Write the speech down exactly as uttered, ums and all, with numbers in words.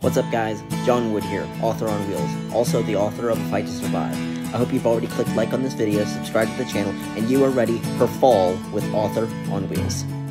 What's up guys, John Wood here, author on wheels, also the author of A Fight to Survive. I hope you've already clicked like on this video, subscribed to the channel, and you are ready for fall with Author on Wheels.